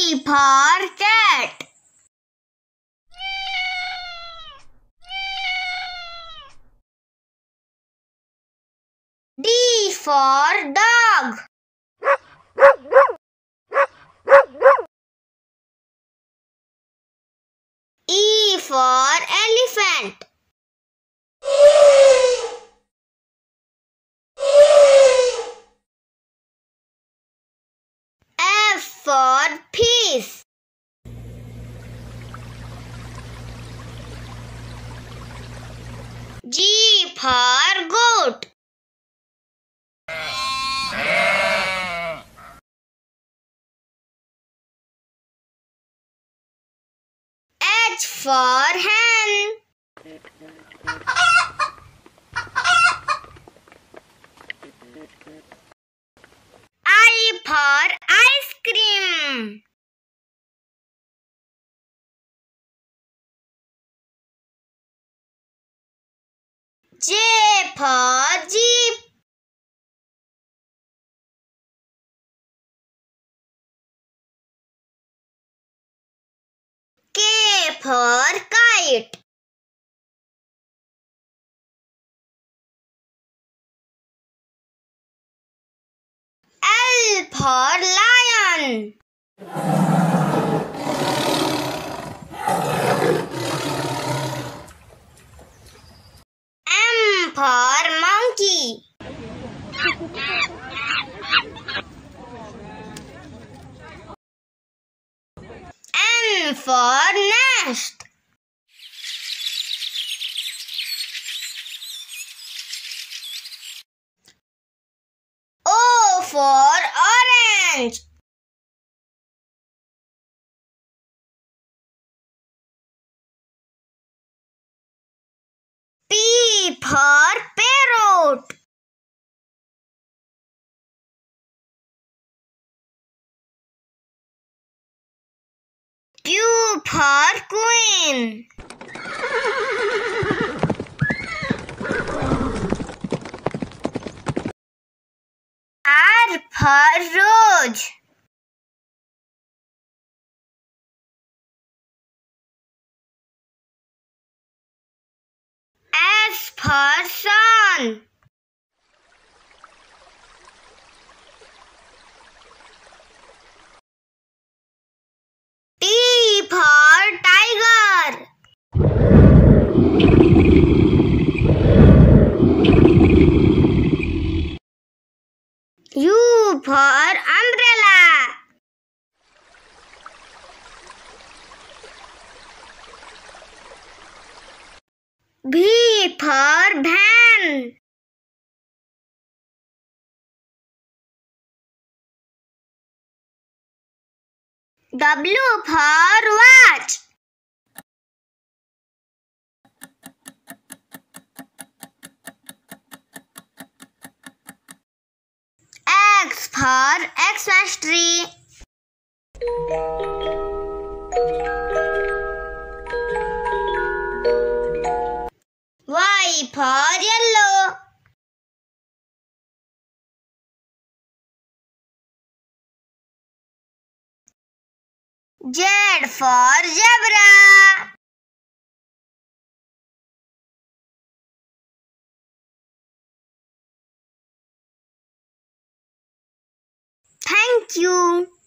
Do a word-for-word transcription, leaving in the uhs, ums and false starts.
C for cat. D for dog. E for elephant. F for fish. G for goat. H for hen. I for ice cream. J for jeep. K for kite. L for lion. M for monkey. N for nest. O for orange. P for parrot. Q for queen. R for rose. S for sun. T for tiger. U for umbrella. V for van. W for watch. X for Xmas tree. Y for yellow. Z for zebra. Thank you.